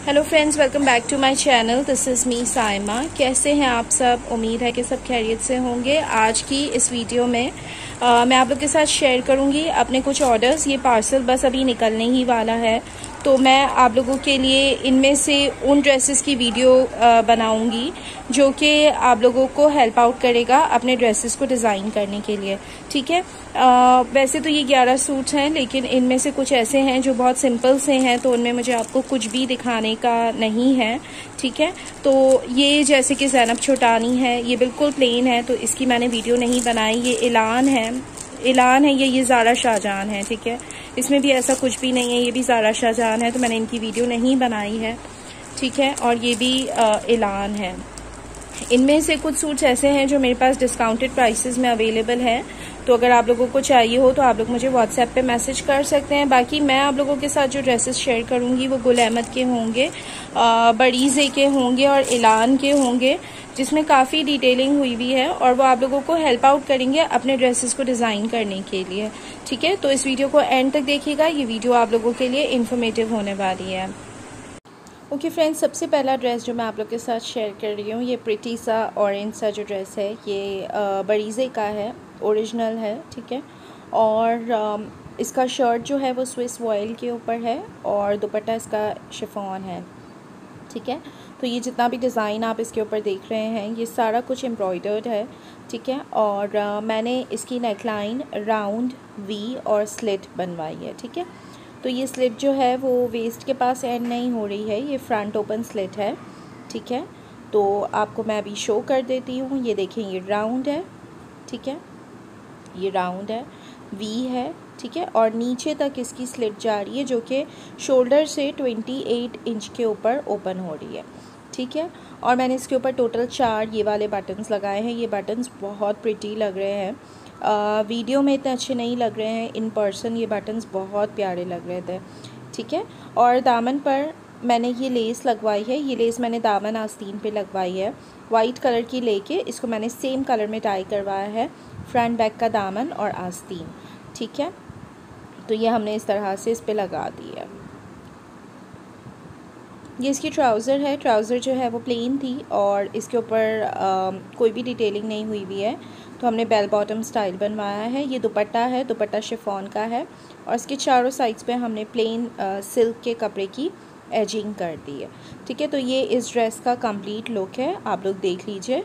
Hello friends, welcome back to my channel. This is me Saima. कैसे हैं आप सब? उम्मीद है कि सब खैरियत से होंगे। आज की इस वीडियो में मैं आप लोग के साथ शेयर करूंगी अपने कुछ ऑर्डर्स। ये पार्सल बस अभी निकलने ही वाला है, तो मैं आप लोगों के लिए इनमें से उन ड्रेसेस की वीडियो बनाऊंगी जो कि आप लोगों को हेल्प आउट करेगा अपने ड्रेसेस को डिज़ाइन करने के लिए। ठीक है। वैसे तो ये 11 सूट्स हैं, लेकिन इनमें से कुछ ऐसे हैं जो बहुत सिंपल से हैं, तो उनमें मुझे आपको कुछ भी दिखाने का नहीं है। ठीक है। तो ये जैसे कि ज़ैनब छोटानी है, ये बिल्कुल प्लेन है, तो इसकी मैंने वीडियो नहीं बनाई। ये ऐलान है ये ज़ारा शाहजहान है। ठीक है। इसमें भी ऐसा कुछ भी नहीं है, ये भी ज़ारा शाहजहान है, तो मैंने इनकी वीडियो नहीं बनाई है। ठीक है। और ये भी ऐलान है। इनमें से कुछ सूट्स ऐसे हैं जो मेरे पास डिस्काउंटेड प्राइसेस में अवेलेबल है, तो अगर आप लोगों को चाहिए हो तो आप लोग मुझे व्हाट्सएप पे मैसेज कर सकते हैं। बाकी मैं आप लोगों के साथ जो ड्रेसेस शेयर करूंगी वो गुल अहमद के होंगे, बड़ीज़े के होंगे और ऐलान के होंगे, जिसमें काफ़ी डिटेलिंग हुई हुई है और वो आप लोगों को हेल्प आउट करेंगे अपने ड्रेसेस को डिज़ाइन करने के लिए। ठीक है। तो इस वीडियो को एंड तक देखिएगा, ये वीडियो आप लोगों के लिए इन्फॉर्मेटिव होने वाली है। ओके फ्रेंड्स, सबसे पहला ड्रेस जो मैं आप लोग के साथ शेयर कर रही हूँ, ये प्रिटी सा ऑरेंज सा जो ड्रेस है, ये बड़ीज़े का है, ओरिजिनल है। ठीक है। और इसका शर्ट जो है वो स्विस वॉयल के ऊपर है और दुपट्टा इसका शिफॉन है। ठीक है। तो ये जितना भी डिज़ाइन आप इसके ऊपर देख रहे हैं, ये सारा कुछ एम्ब्रॉयडर्ड है। ठीक है। और मैंने इसकी नेकलाइन राउंड, वी और स्लिट बनवाई है। ठीक है। तो ये स्लिट जो है वो वेस्ट के पास एंड नहीं हो रही है, ये फ्रंट ओपन स्लिट है। ठीक है। तो आपको मैं अभी शो कर देती हूँ। ये देखें, ये राउंड है। ठीक है। ये राउंड है, वी है। ठीक है। और नीचे तक इसकी स्लिट जा रही है जो कि शोल्डर से 28 इंच के ऊपर ओपन हो रही है। ठीक है। और मैंने इसके ऊपर टोटल 4 ये वाले बटन्स लगाए हैं। ये बटन्स बहुत प्रिटी लग रहे हैं, वीडियो में इतने अच्छे नहीं लग रहे हैं, इन पर्सन ये बटन्स बहुत प्यारे लग रहे थे। ठीक है। और दामन पर मैंने ये लेस लगवाई है। ये लेस मैंने दामन आस्तीन पे लगवाई है, वाइट कलर की लेके इसको मैंने सेम कलर में टाई करवाया है, फ्रंट बैक का दामन और आस्तीन। ठीक है। तो ये हमने इस तरह से इस पर लगा दी है। ये इसकी ट्राउज़र है। ट्राउज़र जो है वो प्लेन थी और इसके ऊपर कोई भी डिटेलिंग नहीं हुई हुई है, तो हमने बेल बॉटम स्टाइल बनवाया है। ये दुपट्टा है, दुपट्टा शिफॉन का है और इसके चारों साइड्स पे हमने प्लेन सिल्क के कपड़े की एजिंग कर दी है। ठीक है। तो ये इस ड्रेस का कंप्लीट लुक है, आप लोग देख लीजिए।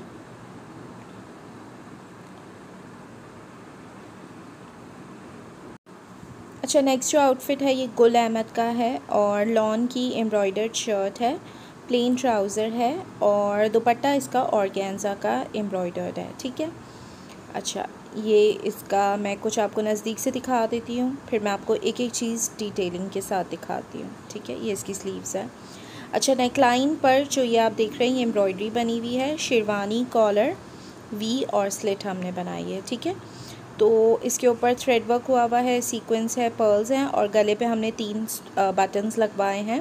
अच्छा, नेक्स्ट जो आउटफिट है ये गुल अहमद का है और लॉन की एम्ब्रॉयडर्ड शर्ट है, प्लेन ट्राउज़र है और दुपट्टा इसका ऑर्गेन्जा का एम्ब्रॉयडर्ड है। ठीक है। अच्छा, ये इसका मैं कुछ आपको नज़दीक से दिखा देती हूँ, फिर मैं आपको एक एक चीज़ डिटेलिंग के साथ दिखाती हूँ। ठीक है। ये इसकी स्लीव्स है। अच्छा, नेकलाइन पर जो ये आप देख रहे हैं, ये एम्ब्रॉयडरी बनी हुई है, शेरवानी, कॉलर, वी और स्लिट हमने बनाई है। ठीक है। तो इसके ऊपर थ्रेड वर्क हुआ हुआ है, सीक्वेंस है, पर्ल्स हैं और गले पे हमने 3 बटन्स लगवाए हैं।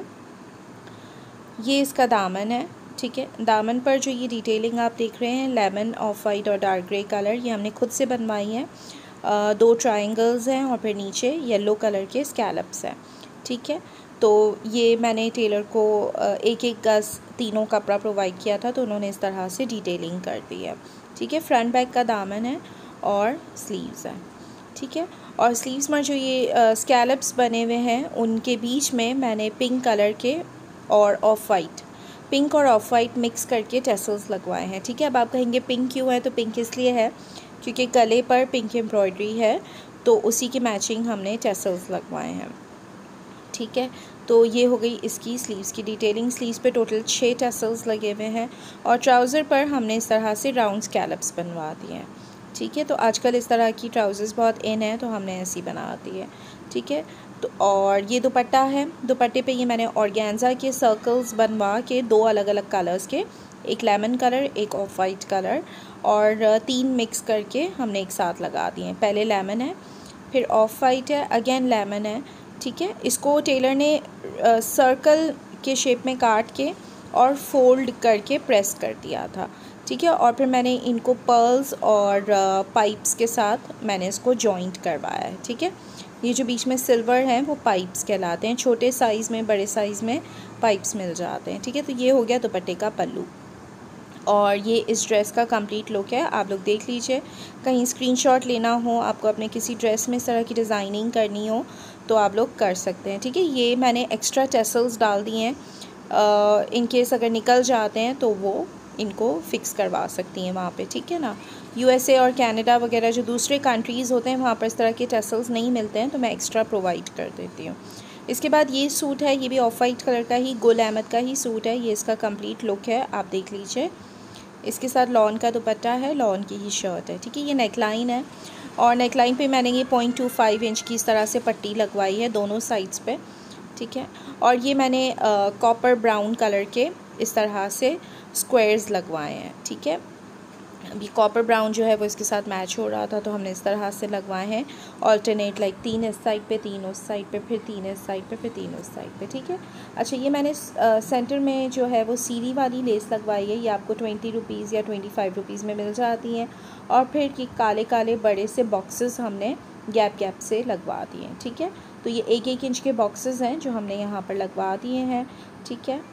ये इसका दामन है। ठीक है। दामन पर जो ये डिटेलिंग आप देख रहे हैं, लेमन, ऑफ वाइट और डार्क ग्रे कलर, ये हमने खुद से बनवाई है। 2 ट्रायंगल्स हैं और फिर नीचे येलो कलर के स्कैलप्स हैं। ठीक है। तो ये मैंने टेलर को एक एक गज तीनों कपड़ा प्रोवाइड किया था, तो उन्होंने इस तरह से डिटेलिंग कर दी है। ठीक है। फ्रंट बैक का दामन है और स्लीव्स हैं। ठीक है। और स्लीव्स में जो ये स्कैलप्स बने हुए हैं, उनके बीच में मैंने पिंक कलर के और ऑफ वाइट, पिंक और ऑफ वाइट मिक्स करके टेसल्स लगवाए हैं। ठीक है। अब आप कहेंगे पिंक क्यों है, तो पिंक इसलिए है क्योंकि गले पर पिंक एम्ब्रॉयडरी है, तो उसी की मैचिंग हमने टेसल्स लगवाए हैं। ठीक है। तो ये हो गई इसकी स्लीव्स की डिटेलिंग। स्लीव्स पे टोटल 6 टेसल्स लगे हुए हैं और ट्राउज़र पर हमने इस तरह से राउंड स्कैलप्स बनवा दिए हैं। ठीक है। तो आजकल इस तरह की ट्राउज़र्स बहुत इन है, तो हमने ऐसी बना दी है। ठीक है। तो और ये दुपट्टा है। दुपट्टे पे ये मैंने ऑर्गेन्जा के सर्कल्स बनवा के 2 अलग अलग कलर्स के, एक लेमन कलर, एक ऑफ वाइट कलर और 3 मिक्स करके हमने एक साथ लगा दिए हैं। पहले लेमन है, फिर ऑफ वाइट है, अगेन लेमन है। ठीक है। इसको टेलर ने सर्कल के शेप में काट के और फोल्ड करके प्रेस कर दिया था। ठीक है। और फिर मैंने इनको पर्ल्स और पाइप्स के साथ मैंने इसको जॉइंट करवाया है। ठीक है। ये जो बीच में सिल्वर हैं वो पाइप्स कहलाते हैं। छोटे साइज़ में, बड़े साइज़ में पाइप्स मिल जाते हैं। ठीक है, तो ये हो गया दुपट्टे का पल्लू और ये इस ड्रेस का कंप्लीट लुक है। आप लोग देख लीजिए। कहीं स्क्रीनशॉट लेना हो, आपको अपने किसी ड्रेस में इस तरह की डिज़ाइनिंग करनी हो तो आप लोग कर सकते हैं। ठीक है, ये मैंने एक्स्ट्रा टेसल्स डाल दिए हैं, इन केस अगर निकल जाते हैं तो वो इनको फ़िक्स करवा सकती हैं वहाँ पे। ठीक है ना, यूएसए और कनाडा वगैरह जो दूसरे कंट्रीज़ होते हैं वहाँ पर इस तरह के टेसल्स नहीं मिलते हैं, तो मैं एक्स्ट्रा प्रोवाइड कर देती हूँ। इसके बाद ये सूट है, ये भी ऑफ वाइट कलर का ही, गुल अहमद का ही सूट है। ये इसका कंप्लीट लुक है, आप देख लीजिए। इसके साथ लॉन का दुपट्टा है, लॉन की ही शर्ट है। ठीक है, ये नेकलाइन है और नेकलाइन पे मैंने ये 0.25 इंच की इस तरह से पट्टी लगवाई है दोनों साइड्स पे। ठीक है, और ये मैंने कॉपर ब्राउन कलर के इस तरह से स्क्वायर्स लगवाए हैं। ठीक है, अभी कॉपर ब्राउन जो है वो इसके साथ मैच हो रहा था तो हमने इस तरह से लगवाए हैं ऑल्टरनेट, लाइक 3 इस साइड पे, 3 उस साइड पे, फिर 3 इस साइड पे, फिर 3 उस साइड पे। ठीक है, अच्छा ये मैंने सेंटर में जो है वो सीरी वाली लेस लगवाई है। ये आपको 20 रुपीज़ या 25 रुपीज़ में मिल जाती हैं। और फिर ये काले काले बड़े से बॉक्सेस हमने गैप गैप से लगवा दिए हैं। ठीक है, तो ये 1-1 इंच के बॉक्सेस हैं जो हमने यहाँ पर लगवा दिए हैं। ठीक है,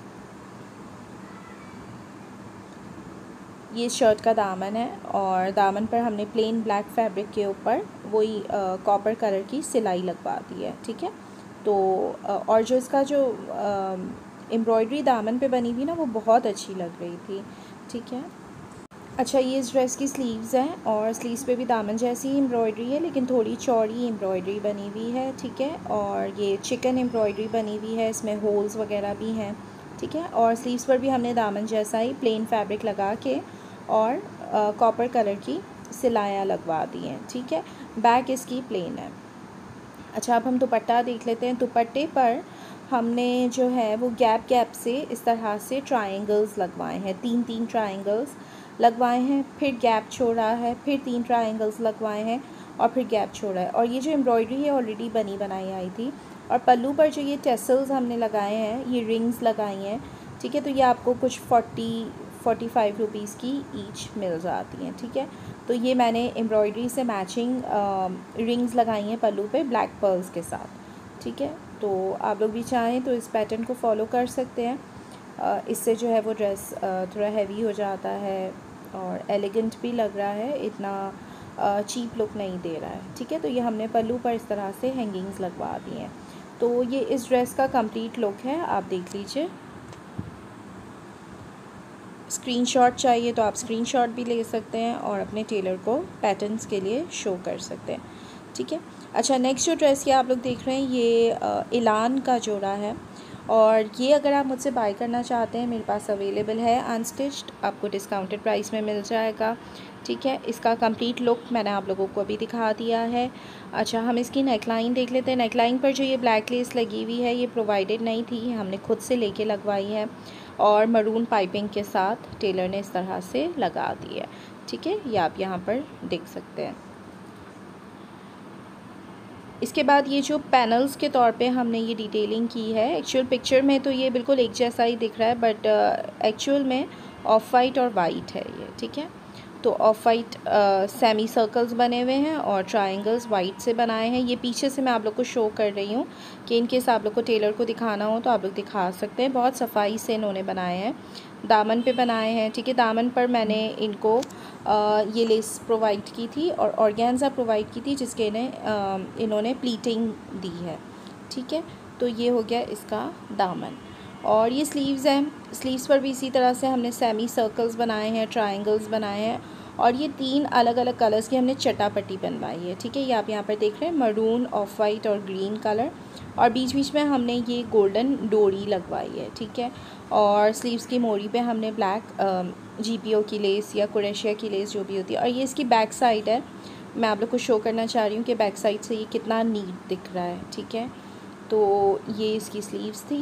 ये शर्ट का दामन है और दामन पर हमने प्लेन ब्लैक फैब्रिक के ऊपर वही कॉपर कलर की सिलाई लगवा दी है। ठीक है, तो और जो इसका जो एम्ब्रॉयडरी दामन पे बनी हुई ना वो बहुत अच्छी लग रही थी। ठीक है, अच्छा ये इस ड्रेस की स्लीव्स हैं और स्लीव्स पे भी दामन जैसी एम्ब्रॉयडरी है लेकिन थोड़ी चौड़ी एम्ब्रॉयडरी बनी हुई है। ठीक है, और ये चिकन एम्ब्रॉयडरी बनी हुई है, इसमें होल्स वगैरह भी हैं। ठीक है, और स्लीव्स पर भी हमने दामन जैसा ही प्लेन फैब्रिक लगा के और कॉपर कलर की सिलाइयाँ लगवा दी हैं। ठीक है, बैक इसकी प्लेन है। अच्छा अब हम दुपट्टा देख लेते हैं। दुपट्टे पर हमने जो है वो गैप गैप से इस तरह से ट्रायंगल्स लगवाए हैं, 3-3 ट्रायंगल्स लगवाए हैं, फिर गैप छोड़ा है, फिर 3 ट्रायंगल्स लगवाए हैं और फिर गैप छोड़ा है। और ये जो एम्ब्रॉयडरी है ऑलरेडी बनी बनाई आई थी। और पल्लू पर जो ये टेसल्स हमने लगाए हैं, ये रिंग्स लगाई हैं। ठीक है, तो ये आपको कुछ 40-45 रुपीज़ की ईच मिल जाती हैं। ठीक है, तो ये मैंने एम्ब्रॉयडरी से मैचिंग रिंग्स लगाई हैं पल्लू पे ब्लैक पर्ल्स के साथ। ठीक है, तो आप लोग भी चाहें तो इस पैटर्न को फॉलो कर सकते हैं। इससे जो है वो ड्रेस थोड़ा हैवी हो जाता है और एलिगेंट भी लग रहा है, इतना चीप लुक नहीं दे रहा है। ठीक है, तो ये हमने पल्लू पर इस तरह से हैंगिंग्स लगवा दी हैं। तो ये इस ड्रेस का कंप्लीट लुक है, आप देख लीजिए। स्क्रीनशॉट चाहिए तो आप स्क्रीनशॉट भी ले सकते हैं और अपने टेलर को पैटर्न्स के लिए शो कर सकते हैं। ठीक है, अच्छा नेक्स्ट जो ड्रेस ये आप लोग देख रहे हैं ये इलान का जोड़ा है और ये अगर आप मुझसे बाय करना चाहते हैं मेरे पास अवेलेबल है अनस्टिच्ड, आपको डिस्काउंटेड प्राइस में मिल जाएगा। ठीक है, इसका कंप्लीट लुक मैंने आप लोगों को अभी दिखा दिया है। अच्छा हम इसकी नेकलाइन देख लेते हैं। नेकलाइन पर जो ये ब्लैक लेस लगी हुई है ये प्रोवाइडेड नहीं थी, हमने खुद से लेके लगवाई है और मरून पाइपिंग के साथ टेलर ने इस तरह से लगा दी है। ठीक है, ये आप यहाँ पर देख सकते हैं। इसके बाद ये जो पैनल्स के तौर पे हमने ये डिटेलिंग की है, एक्चुअल पिक्चर में तो ये बिल्कुल एक जैसा ही दिख रहा है बट एक्चुअल में ऑफ वाइट और वाइट है ये। ठीक है, तो ऑफ वाइट सेमी सर्कल्स बने हुए हैं और ट्रायंगल्स वाइट से बनाए हैं। ये पीछे से मैं आप लोग को शो कर रही हूँ कि इनकेस आप लोग को टेलर को दिखाना हो तो आप लोग दिखा सकते हैं। बहुत सफाई से इन्होंने बनाए हैं, दामन पे बनाए हैं। ठीक है, दामन पर मैंने इनको ये लेस प्रोवाइड की थी और ऑर्गेन्जा प्रोवाइड की थी जिसके इन्होंने प्लीटिंग दी है। ठीक है, तो ये हो गया इसका दामन। और ये स्लीव्स हैं, स्लीव्स पर भी इसी तरह से हमने सेमी सर्कल्स बनाए हैं, ट्रायंगल्स बनाए हैं और ये 3 अलग अलग कलर्स की हमने चटापट्टी बनवाई है। ठीक है, ये आप यहाँ पर देख रहे हैं मरून, ऑफ वाइट और ग्रीन कलर और बीच बीच में हमने ये गोल्डन डोरी लगवाई है। ठीक है, और स्लीव्स की मोरी पे हमने ब्लैक जीपीओ की लेस या कुरेशिया की लेस जो भी होती है। और ये इसकी बैक साइड है, मैं आप लोग को शो करना चाह रही हूँ कि बैक साइड से ये कितना नीट दिख रहा है। ठीक है, तो ये इसकी स्लीव्स थी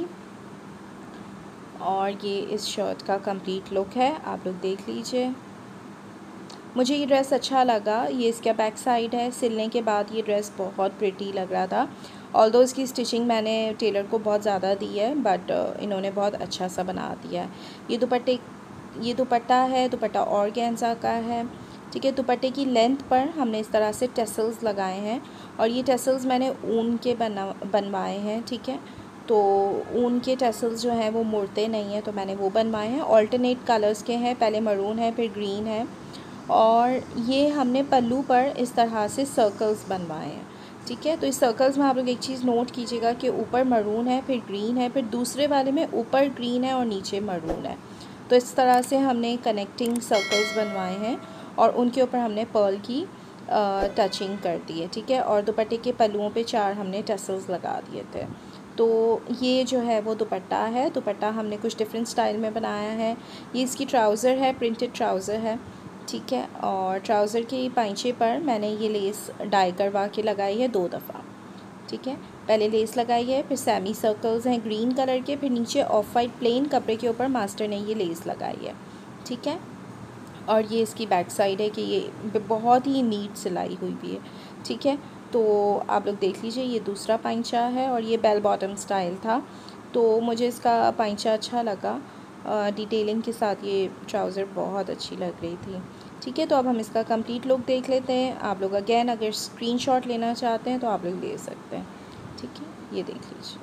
और ये इस शर्ट का कंप्लीट लुक है, आप लोग देख लीजिए। मुझे ये ड्रेस अच्छा लगा, ये इसका बैक साइड है। सिलने के बाद ये ड्रेस बहुत प्रिटी लग रहा था। ऑल्दो इसकी स्टिचिंग मैंने टेलर को बहुत ज़्यादा दी है बट इन्होंने बहुत अच्छा सा बना दिया है। ये दुपट्टा है, दुपट्टा ऑर्गेन्जा का है। ठीक है, दुपट्टे की लेंथ पर हमने इस तरह से टेसल्स लगाए हैं और ये टेसल्स मैंने ऊन के बनवाए हैं। ठीक है, तो ऊन के टसल्स जो हैं वो मुड़ते नहीं हैं, तो मैंने वो बनवाए हैं। ऑल्टरनेट कलर्स के हैं, पहले मरून है फिर ग्रीन है। और ये हमने पल्लू पर इस तरह से सर्कल्स बनवाए हैं, ठीक है। तो इस सर्कल्स में आप लोग एक चीज़ नोट कीजिएगा कि ऊपर मरून है फिर ग्रीन है, फिर दूसरे वाले में ऊपर ग्रीन है और नीचे मरून है। तो इस तरह से हमने कनेक्टिंग सर्कल्स बनवाए हैं और उनके ऊपर हमने पर्ल की टचिंग कर दी है, ठीक है। और दुपट्टे के पल्लुओं पे 4 हमने टसल्स लगा दिए थे। तो ये जो है वो दुपट्टा है। दुपट्टा हमने कुछ डिफरेंट स्टाइल में बनाया है। ये इसकी ट्राउज़र है, प्रिंटेड ट्राउज़र है, ठीक है। और ट्राउज़र के पाइंचे पर मैंने ये लेस डाई करवा के लगाई है 2 दफ़ा, ठीक है। पहले लेस लगाई है, फिर सेमी सर्कल्स हैं ग्रीन कलर के, फिर नीचे ऑफ वाइट प्लेन कपड़े के ऊपर मास्टर ने ये लेस लगाई है, ठीक है। और ये इसकी बैक साइड है कि ये बहुत ही नीट सिलाई हुई भी है, ठीक है। तो आप लोग देख लीजिए, ये दूसरा पाइंचा है और ये बेल बॉटम स्टाइल था, तो मुझे इसका पाइंचा अच्छा लगा। डिटेलिंग के साथ ये ट्राउज़र बहुत अच्छी लग रही थी, ठीक है। तो अब हम इसका कंप्लीट लुक देख लेते हैं। आप लोग अगेन अगर स्क्रीनशॉट लेना चाहते हैं तो आप लोग ले सकते हैं, ठीक है। ये देख लीजिए।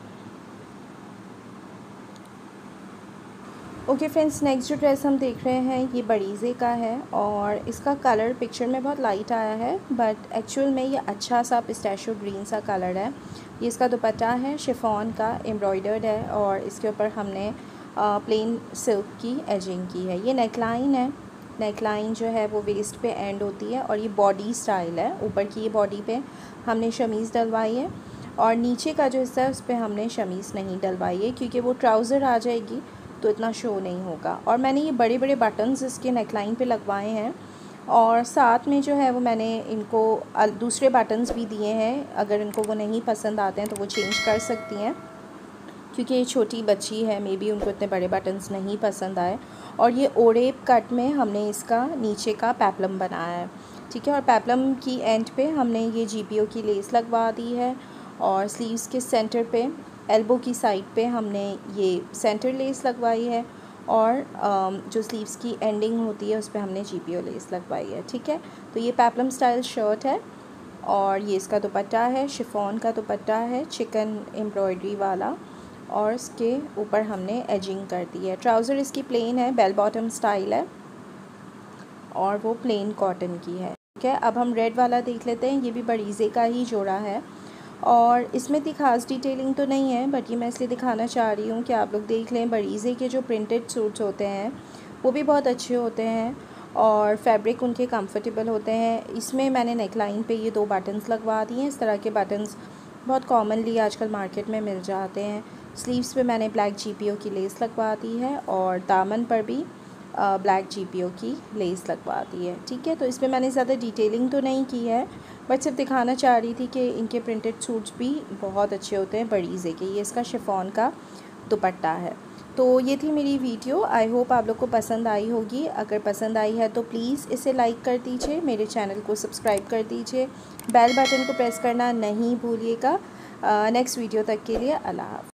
ओके फ्रेंड्स, नेक्स्ट जो ड्रेस हम देख रहे हैं ये बड़ीज़े का है और इसका कलर पिक्चर में बहुत लाइट आया है, बट एक्चुअल में ये अच्छा सा पिस्ताशियो ग्रीन सा कलर है। ये इसका दुपट्टा है, शिफॉन का, एम्ब्रॉयडर्ड है और इसके ऊपर हमने प्लेन सिल्क की एजिंग की है। ये नेकलाइन है, नेकलाइन जो है वो वेस्ट पे एंड होती है और ये बॉडी स्टाइल है। ऊपर की ये बॉडी पे हमने शमीज़ डलवाई है और नीचे का जो हिस्सा है उस पर हमने शमीज़ नहीं डलवाई है क्योंकि वो ट्राउज़र आ जाएगी तो इतना शो नहीं होगा। और मैंने ये बड़े बड़े बटन्स इसके नेकलाइन पे लगवाए हैं और साथ में जो है वो मैंने इनको दूसरे बटन्स भी दिए हैं। अगर इनको वो नहीं पसंद आते हैं तो वो चेंज कर सकती हैं क्योंकि ये छोटी बच्ची है, मे बी उनको इतने बड़े बटन्स नहीं पसंद आए। और ये ओरेप कट में हमने इसका नीचे का पेप्लम बनाया है, ठीक है। और पेप्लम की एंड पे हमने ये GPO की लेस लगवा दी है और स्लीव्स के सेंटर पे, एल्बो की साइड पे हमने ये सेंटर लेस लगवाई है और जो स्लीव्स की एंडिंग होती है उस पर हमने GPO लेस लगवाई है, ठीक है। तो ये पेप्लम स्टाइल शर्ट है और ये इसका दुपट्टा है, शिफॉन का दुपट्टा है, चिकन एम्ब्रॉयडरी वाला, और इसके ऊपर हमने एजिंग कर दी है। ट्राउज़र इसकी प्लेन है, बेल बॉटम स्टाइल है और वो प्लेन कॉटन की है, ठीक है। अब हम रेड वाला देख लेते हैं। ये भी बड़ीज़े का ही जोड़ा है और इसमें इतनी खास डिटेलिंग तो नहीं है, बट ये मैं इसलिए दिखाना चाह रही हूँ कि आप लोग देख लें। बड़ीज़े के जो प्रिंटेड सूट्स होते हैं वो भी बहुत अच्छे होते हैं और फैब्रिक उनके कंफर्टेबल होते हैं। इसमें मैंने नेकलाइन पे ये 2 बटन्स लगवा दिए हैं। इस तरह के बटन्स बहुत कॉमनली आजकल मार्केट में मिल जाते हैं। स्लीव्स पे मैंने ब्लैक GPO की लेस लगवा दी है और दामन पर भी ब्लैक GPO की लेस लगवा दी है, ठीक है। तो इसमें मैंने ज़्यादा डिटेलिंग तो नहीं की है, बट सिर्फ दिखाना चाह रही थी कि इनके प्रिंटेड सूट्स भी बहुत अच्छे होते हैं बड़ीज़े के। ये इसका शिफॉन का दुपट्टा है। तो ये थी मेरी वीडियो। आई होप आप लोग को पसंद आई होगी। अगर पसंद आई है तो प्लीज़ इसे लाइक कर दीजिए, मेरे चैनल को सब्सक्राइब कर दीजिए, बेल बटन को प्रेस करना नहीं भूलिएगा। नेक्स्ट वीडियो तक के लिए अल्लाह हाफ़िज़।